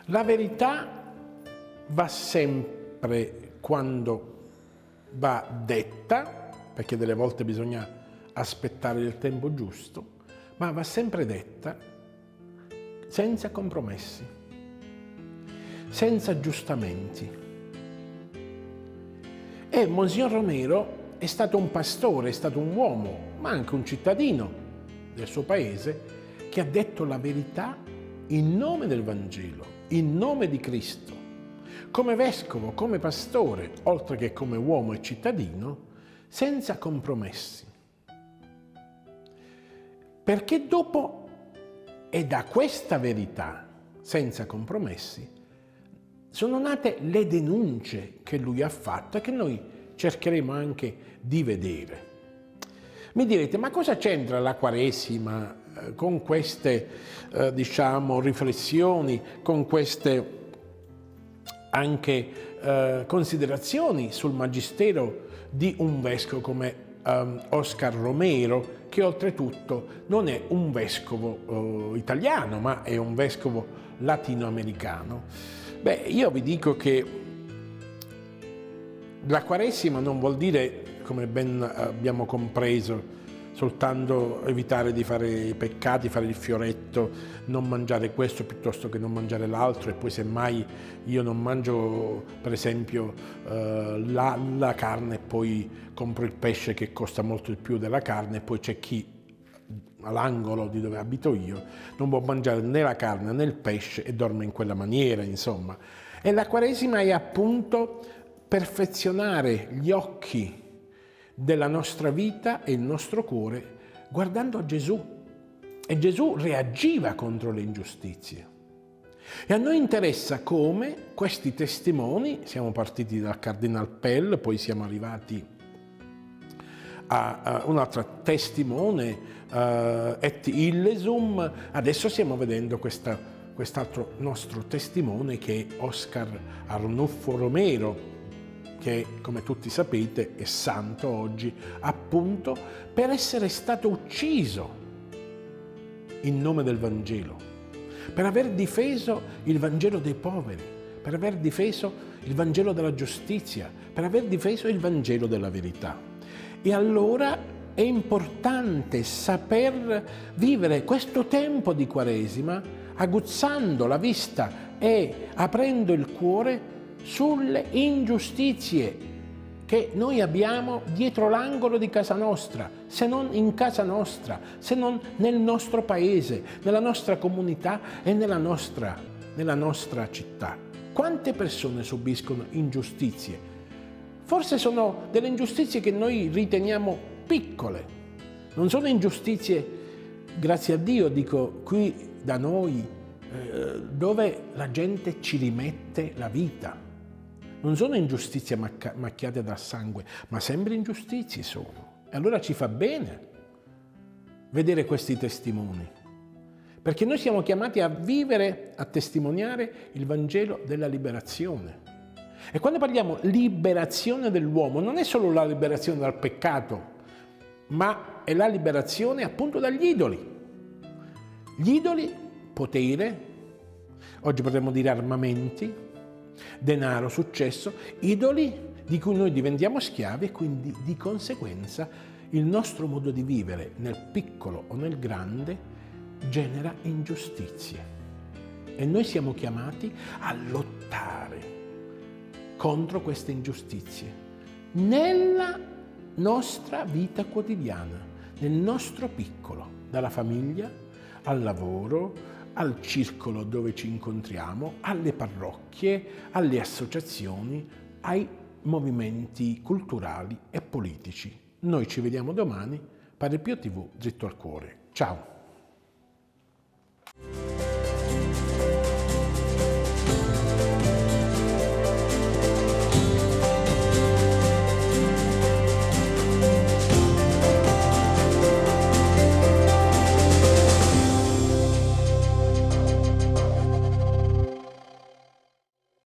La verità va sempre, quando va detta, perché delle volte bisogna aspettare il tempo giusto, ma va sempre detta senza compromessi, senza aggiustamenti. E Monsignor Romero è stato un pastore, è stato un uomo, ma anche un cittadino del suo paese, che ha detto la verità in nome del Vangelo, in nome di Cristo, come vescovo, come pastore, oltre che come uomo e cittadino, senza compromessi. Perché dopo è da questa verità, senza compromessi, sono nate le denunce che lui ha fatto e che noi cercheremo anche di vedere. Mi direte, ma cosa c'entra la Quaresima con queste, riflessioni, con queste anche considerazioni sul magistero di un vescovo come Oscar Romero, che oltretutto non è un vescovo italiano, ma è un vescovo latinoamericano? Beh, io vi dico che la Quaresima non vuol dire, come ben abbiamo compreso, soltanto evitare di fare i peccati, fare il fioretto, non mangiare questo piuttosto che non mangiare l'altro, e poi semmai io non mangio per esempio la carne e poi compro il pesce che costa molto di più della carne, e poi c'è chi all'angolo di dove abito io non può mangiare né la carne né il pesce e dorme in quella maniera, insomma. E la Quaresima è appunto perfezionare gli occhi della nostra vita e il nostro cuore guardando a Gesù. E Gesù reagiva contro le ingiustizie. E a noi interessa come questi testimoni, siamo partiti dal Cardinal Pell, poi siamo arrivati a un altro testimone, et illesum, adesso stiamo vedendo quest'altro nostro testimone che è Oscar Arnulfo Romero, che come tutti sapete è santo oggi, appunto per essere stato ucciso in nome del Vangelo, per aver difeso il Vangelo dei poveri, per aver difeso il Vangelo della giustizia, per aver difeso il Vangelo della verità. E allora è importante saper vivere questo tempo di Quaresima aguzzando la vista e aprendo il cuore sulle ingiustizie che noi abbiamo dietro l'angolo di casa nostra, se non in casa nostra, se non nel nostro paese, nella nostra comunità e nella nostra città. Quante persone subiscono ingiustizie? Forse sono delle ingiustizie che noi riteniamo piccole, non sono ingiustizie, grazie a Dio, dico qui da noi, dove la gente ci rimette la vita. Non sono ingiustizie macchiate dal sangue, ma sempre ingiustizie sono. E allora ci fa bene vedere questi testimoni, perché noi siamo chiamati a vivere, a testimoniare il Vangelo della liberazione. E quando parliamo liberazione dell'uomo, non è solo la liberazione dal peccato, ma è la liberazione appunto dagli idoli. Gli idoli, potere, oggi potremmo dire armamenti, denaro, successo, idoli di cui noi diventiamo schiavi, e quindi di conseguenza il nostro modo di vivere nel piccolo o nel grande genera ingiustizie. E noi siamo chiamati a lottare contro queste ingiustizie nella nostra vita quotidiana, nel nostro piccolo, dalla famiglia al lavoro, al circolo dove ci incontriamo, alle parrocchie, alle associazioni, ai movimenti culturali e politici. Noi ci vediamo domani, Padre Pio TV, dritto al cuore. Ciao!